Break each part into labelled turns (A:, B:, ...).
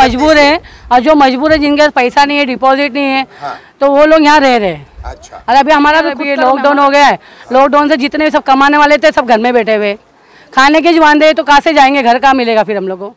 A: मजबूर हैं, और जो मजबूर है जिनके पास पैसा नहीं है, डिपॉजिट नहीं है, तो वो लोग यहाँ रह रहे हैं।
B: अच्छा।
A: और अभी हमारा भी लॉकडाउन हो गया है, लॉकडाउन से जितने सब कमाने वाले थे सब घर में बैठे हुए, खाने के जुबान दे तो कहाँ से जाएंगे, घर कहाँ मिलेगा फिर हम लोग को।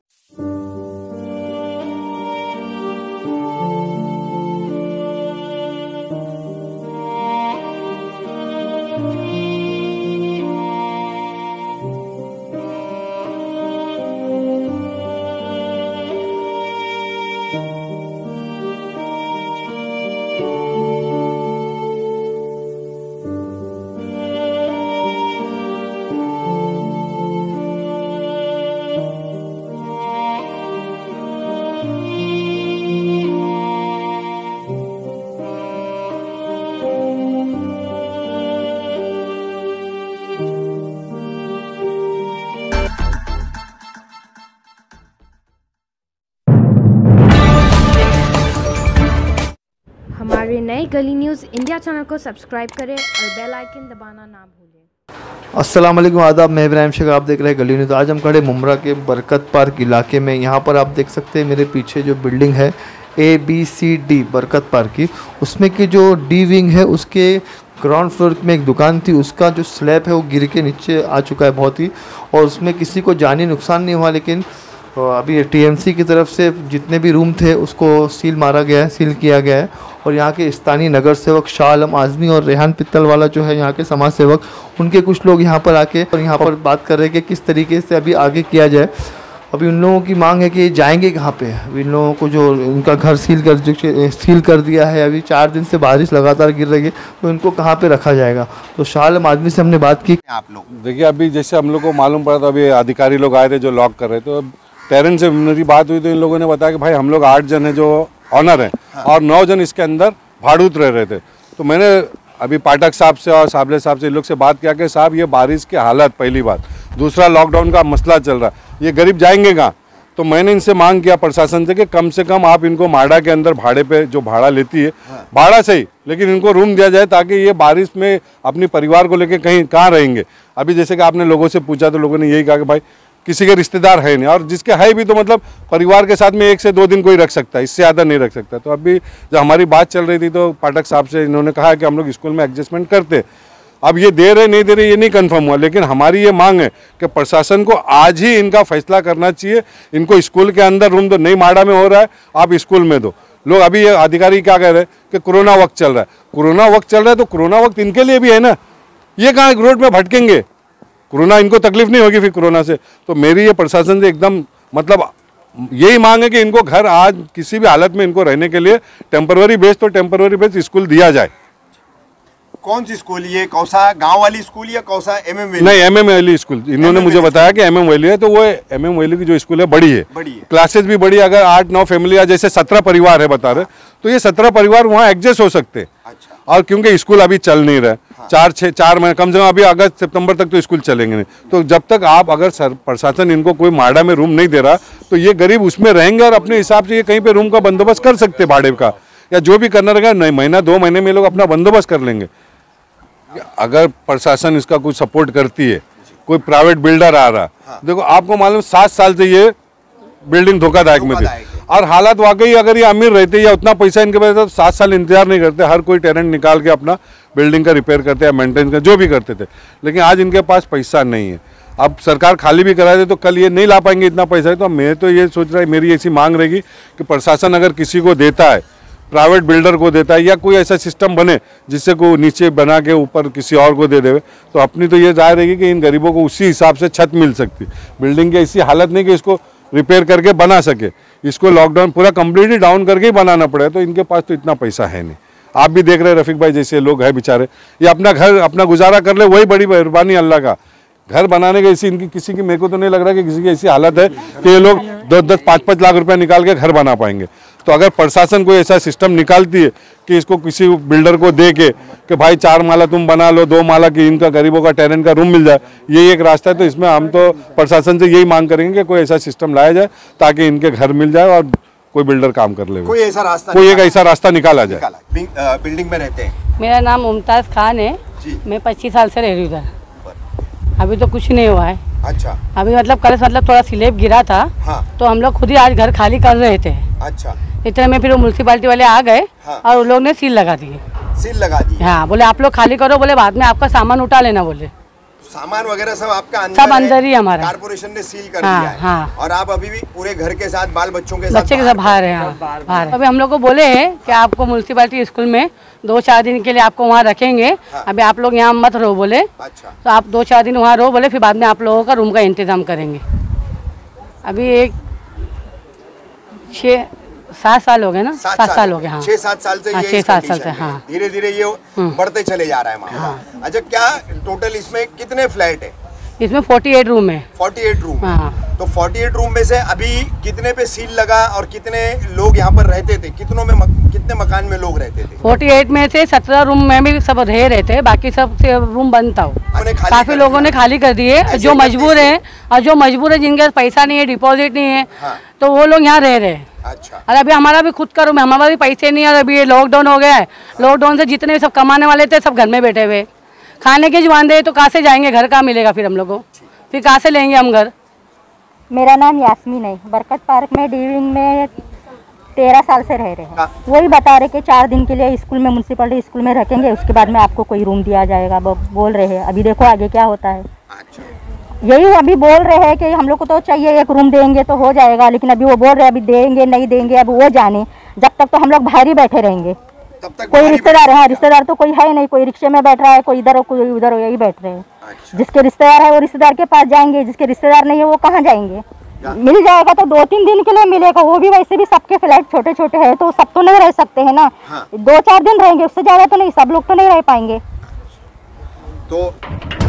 C: हमारे नए गली न्यूज़ इंडिया चैनल को सब्सक्राइब करें और बेल आइकन दबाना ना भूलें।
D: अस्सलाम वालेकुम, आदाब। मैं इब्राहिम शेख, आप देख रहे हैं गली न्यूज़। आज हम खड़े मुमरा के बरकत पार्क इलाके में। यहाँ पर आप देख सकते हैं मेरे पीछे जो बिल्डिंग है ABCD बरकत पार्क की, उसमें की जो D विंग है उसके ग्राउंड फ्लोर में एक दुकान थी, उसका जो स्लैब है वो गिर के नीचे आ चुका है बहुत ही, और उसमें किसी को जानी नुकसान नहीं हुआ। लेकिन अभी TMC की तरफ से जितने भी रूम थे उसको सील मारा गया है, सील किया गया है। और यहाँ के स्थानीय नगर सेवक शाह आलम आज़मी और रेहान पित्तलवाला जो है यहाँ के समाज सेवक, उनके कुछ लोग यहाँ पर आके और यहाँ पर बात कर रहे हैं कि किस तरीके से अभी आगे किया जाए। अभी उन लोगों की मांग है कि जाएंगे कहाँ पे। अभी इन लोगों को जो इनका घर सील कर दिया है, अभी 4 दिन से बारिश लगातार गिर रही है, तो इनको कहाँ पे रखा जाएगा। तो शाह आलम आज़मी से हमने बात की।
B: आप लोग
E: देखिए, अभी जैसे हम लोग को मालूम पड़ा, तो अभी अधिकारी लोग आए थे जो लॉक कर रहे थे, तो टेरेन से मेरी बात हुई तो इन लोगों ने बताया कि भाई हम लोग 8 जन हैं जो ऑनर हैं और 9 जन इसके अंदर भाड़ूत रह रहे थे। तो मैंने अभी पाठक साहब से और साबले साहब से इन लोग से बात किया कि साहब ये बारिश की हालत, पहली बात, दूसरा लॉकडाउन का मसला चल रहा है, ये गरीब जाएंगे कहाँ। तो मैंने इनसे मांग किया प्रशासन से कि कम से कम आप इनको माडा के अंदर भाड़े पे जो भाड़ा लेती है, भाड़ा सही, लेकिन इनको रूम दिया जाए ताकि ये बारिश में अपने परिवार को लेकर कहीं कहाँ रहेंगे। अभी जैसे कि आपने लोगों से पूछा तो लोगों ने यही कहा कि भाई किसी के रिश्तेदार है नहीं, और जिसके है भी तो मतलब परिवार के साथ में 1 से 2 दिन कोई रख सकता है, इससे ज़्यादा नहीं रख सकता। तो अभी जब हमारी बात चल रही थी तो पाठक साहब से इन्होंने कहा कि हम लोग स्कूल में एडजस्टमेंट करते। अब ये दे रहे नहीं दे रहे ये नहीं कंफर्म हुआ, लेकिन हमारी ये मांग है कि प्रशासन को आज ही इनका फैसला करना चाहिए। इनको स्कूल के अंदर रूम दो, नहीं माड़ा में हो रहा है आप स्कूल में दो। लोग अभी ये अधिकारी क्या कह रहे हैं कि कोरोना वक्त चल रहा है, कोरोना वक्त चल रहा है तो कोरोना वक्त इनके लिए भी है ना, ये कहाँ रोड में भटकेंगे, कोरोना इनको तकलीफ नहीं होगी फिर कोरोना से। तो मेरी ये प्रशासन से एकदम मतलब यही मांग है कि इनको घर आज किसी भी हालत में इनको रहने के लिए टेम्पररी बेस तो टेम्पररी बेस स्कूल दिया जाए।
B: कौन सी स्कूल, ये कौसा गांव वाली स्कूल या कौसा MM वैली?
E: नहीं, MM वैली स्कूल। इन्होंने मुझे बताया कि MM वैली है, तो वो MM वैली की जो स्कूल है बड़ी है, क्लासेस भी बड़ी। अगर 8-9 फैमिली या जैसे 17 परिवार है बता रहे, तो ये 17 परिवार वहाँ एडजस्ट हो सकते हैं। अच्छा। और क्योंकि स्कूल अभी चल नहीं रहा, 4 महीने कम से कम, अभी अगस्त सितंबर तक तो स्कूल चलेंगे नहीं। तो जब तक आप अगर प्रशासन इनको कोई माड़ा में रूम नहीं दे रहा तो ये गरीब उसमें रहेंगे और अपने हिसाब से ये कहीं पे रूम का बंदोबस्त कर सकते, भाड़े का या जो भी करना रहेगा, नहीं महीना 2 महीने में लोग अपना बंदोबस्त कर लेंगे। अगर प्रशासन इसका कुछ सपोर्ट करती है, कोई प्राइवेट बिल्डर आ रहा, देखो आपको मालूम 7 साल से ये बिल्डिंग धोखादायक में थी, और हालात वाकई अगर ये अमीर रहते या उतना पैसा इनके पास तो 7 साल इंतजार नहीं करते, हर कोई टेनेंट निकाल के अपना बिल्डिंग का रिपेयर करते या मेंटेन कर जो भी करते थे। लेकिन आज इनके पास पैसा नहीं है, अब सरकार खाली भी करा दे तो कल ये नहीं ला पाएंगे इतना पैसा। तो मैं तो ये सोच रहा है, मेरी ऐसी मांग रहेगी कि प्रशासन अगर किसी को देता है, प्राइवेट बिल्डर को देता है या कोई ऐसा सिस्टम बने जिससे को नीचे बना के ऊपर किसी और को दे दे, तो अपनी तो ये राय रहेगी कि इन गरीबों को उसी हिसाब से छत मिल सकती। बिल्डिंग की ऐसी हालत नहीं कि इसको रिपेयर करके बना सके, इसको लॉकडाउन पूरा कंप्लीटली डाउन करके ही बनाना पड़े, तो इनके पास तो इतना पैसा है नहीं। आप भी देख रहे हैं रफीक भाई जैसे लोग हैं बेचारे, ये अपना घर अपना गुजारा कर ले, वही बड़ी मेहरबानी अल्लाह का। घर बनाने की ऐसी इनकी किसी की, मेरे को तो नहीं लग रहा कि किसी की ऐसी हालत है कि ये लोग 10-10, 5-5 लाख रुपया निकाल के घर बना पाएंगे। तो अगर प्रशासन कोई ऐसा सिस्टम निकालती है कि इसको किसी बिल्डर को दे के कि भाई 4 माला तुम बना लो, 2 माला की इनका गरीबों का टेनेंट का रूम मिल जाए, यही एक रास्ता है। तो इसमें हम तो प्रशासन से यही मांग करेंगे कि कोई ऐसा सिस्टम लाया जाए ताकि इनके घर मिल जाए और कोई बिल्डर काम कर ले,
B: कोई ऐसा रास्ता,
E: कोई एक ऐसा रास्ता निकाला जाए।
B: बिल्डिंग में रहते हैं।
A: मेरा नाम मुमताज़ खान है, मैं 25 साल से रह रही हूँ इधर, अभी तो कुछ नहीं हुआ है।
B: अच्छा।
A: अभी मतलब कल मतलब थोड़ा स्लैब गिरा था।
B: हाँ।
A: तो हम लोग खुद ही आज घर खाली कर रहे थे।
B: अच्छा।
A: इतने में फिर वो म्यूनसिपालिटी वाले आ गए।
B: हाँ।
A: और उन लोग ने सील लगा दिए।
B: सील लगा दी?
A: हाँ, बोले आप लोग खाली करो, बोले बाद में आपका सामान उठा लेना। बोले
B: सामान वगैरह सब आपका अंदर
A: सब अंदर ही हमारा।
B: कारपोरेशन ने सील कर
A: हाँ,
B: दिया है।
A: हाँ।
B: और आप अभी भी पूरे घर के साथ बाल बच्चों के
A: बच्चे के साथ बाहर है। बाहर। अभी हम लोग को बोले हैं कि आपको म्यूनसिपालिटी स्कूल में 2-4 दिन के लिए आपको वहाँ रखेंगे।
B: हाँ।
A: अभी आप लोग यहाँ मत रहो बोले।
B: अच्छा।
A: तो आप 2-4 दिन वहाँ रहो बोले, फिर बाद में आप लोगों का रूम का इंतजाम करेंगे। अभी एक 6-7 साल हो गए ना। 7 साल हो गए। हाँ,
B: 6-7 साल से।
A: हाँ,
B: ये
A: 6-7 साल से। हाँ,
B: धीरे धीरे ये बढ़ते चले जा रहा है मामला। अच्छा, क्या टोटल इसमें कितने फ्लैट है?
A: इसमें 48 रूम है।
B: 48 रूम।
A: हाँ।
B: तो 48 रूम में से अभी कितने पे सील लगा और कितने लोग यहाँ पर रहते थे? कितने मकान में लोग रहते थे?
A: 48 में से 17 रूम में भी सब रह रहे थे, बाकी सब से रूम बंद था। काफी लोगों ने खाली कर दिए। जो मजबूर है और जो मजबूर है, जिनके पास पैसा नहीं है, डिपॉजिट नहीं है।
B: हाँ।
A: तो वो लोग यहाँ रह रहे हैं।
B: अच्छा।
A: और अभी हमारा भी खुद का रूम है, हमारा भी पैसे नहीं है। अभी ये लॉकडाउन हो गया है। लॉकडाउन से जितने सब कमाने वाले थे सब घर में बैठे हुए। खाने के जुआन दे तो कहाँ से जाएंगे, घर कहाँ मिलेगा फिर हम लोग को? फिर कहाँ से लेंगे हम घर?
F: मेरा नाम यास्मीन है। बरकत पार्क में डीविंग में 13 साल से रह रहे हैं। वही बता रहे कि 4 दिन के लिए स्कूल में, म्यूनसिपलिटी स्कूल में रखेंगे, उसके बाद में आपको कोई रूम दिया जाएगा बोल रहे हैं। अभी देखो आगे क्या होता है। यही अभी बोल रहे हैं कि हम लोग को तो चाहिए, एक रूम देंगे तो हो जाएगा, लेकिन अभी वो बोल रहे हैं अभी देंगे नहीं देंगे, अब वो जाने। जब तक तो हम लोग बाहर ही बैठे रहेंगे।
B: तब तक
F: कोई रिश्तेदार है? रिश्तेदार तो कोई है नहीं। कोई रिक्शे में बैठ रहा है, कोई इधर कोई उधर, यही बैठ रहे हैं।
B: अच्छा।
F: जिसके रिश्तेदार है वो रिश्तेदार के पास जाएंगे, जिसके रिश्तेदार नहीं है वो कहाँ जाएंगे? मिल जाएगा तो 2-3 दिन के लिए मिलेगा। वो भी वैसे भी सबके फ्लैट छोटे छोटे हैं, तो सब तो नहीं रह सकते हैं ना।
B: हाँ।
F: 2-4 दिन रहेंगे, उससे ज्यादा तो नहीं। सब लोग तो नहीं रह पाएंगे।
B: तो